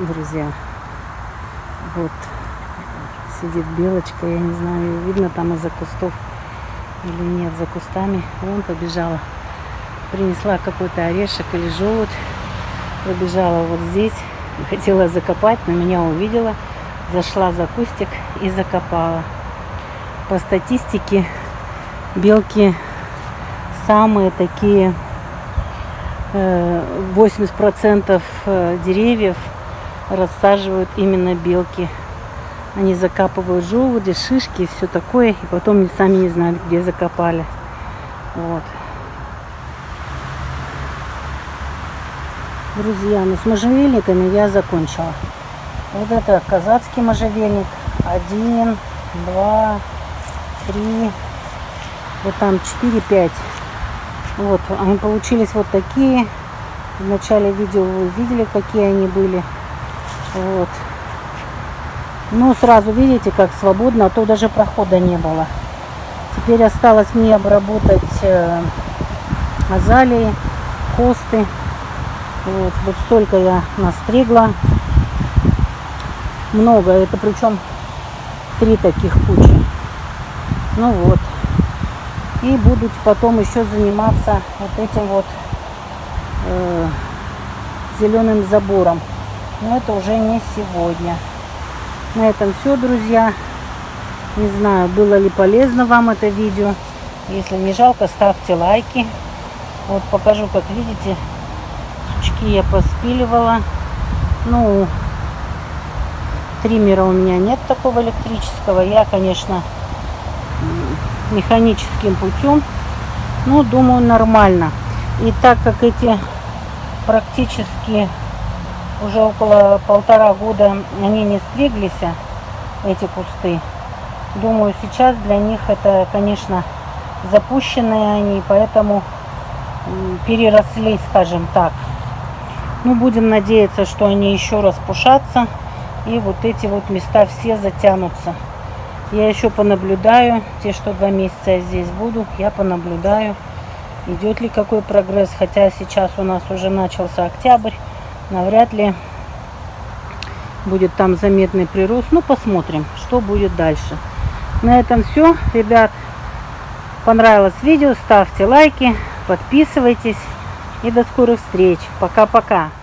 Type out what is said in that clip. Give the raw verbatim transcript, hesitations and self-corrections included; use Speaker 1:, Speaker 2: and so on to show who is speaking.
Speaker 1: Друзья, вот сидит белочка, я не знаю, видно там из-за кустов или нет, за кустами. Вон побежала, принесла какой-то орешек или желудь, пробежала вот здесь, хотела закопать, но меня увидела, зашла за кустик и закопала. По статистике белки самые такие, восемьдесят процентов деревьев рассаживают именно белки. Они закапывают желуди, шишки и все такое, и потом сами не знают, где закопали. Вот. Друзья, ну с можжевельниками я закончила. Вот это казацкий можжевельник. Один, два, три, вот там четыре, пять. Вот, они получились вот такие. В начале видео вы видели, какие они были. Вот. Ну, сразу видите, как свободно, а то даже прохода не было. Теперь осталось мне обработать э, азалии, хосты. Вот, вот столько я настригла. Много, это причем три таких кучи. Ну вот. И буду потом еще заниматься вот этим вот э, зеленым забором. Но это уже не сегодня. На этом все, друзья. Не знаю, было ли полезно вам это видео. Если не жалко, ставьте лайки. Вот покажу, как видите, сучки я поспиливала. Ну, триммера у меня нет такого электрического. Я, конечно, механическим путем. Ну, думаю, нормально. И так как эти практически уже около полтора года они не стриглись, эти кусты. Думаю, сейчас для них это, конечно, запущенные они, поэтому переросли, скажем так. Ну, будем надеяться, что они еще распушатся, и вот эти вот места все затянутся. Я еще понаблюдаю, те, что два месяца я здесь буду, я понаблюдаю, идет ли какой прогресс, хотя сейчас у нас уже начался октябрь. Навряд ли будет там заметный прирост. Ну, посмотрим, что будет дальше. На этом все, ребят. Понравилось видео, ставьте лайки, подписывайтесь. И до скорых встреч. Пока-пока.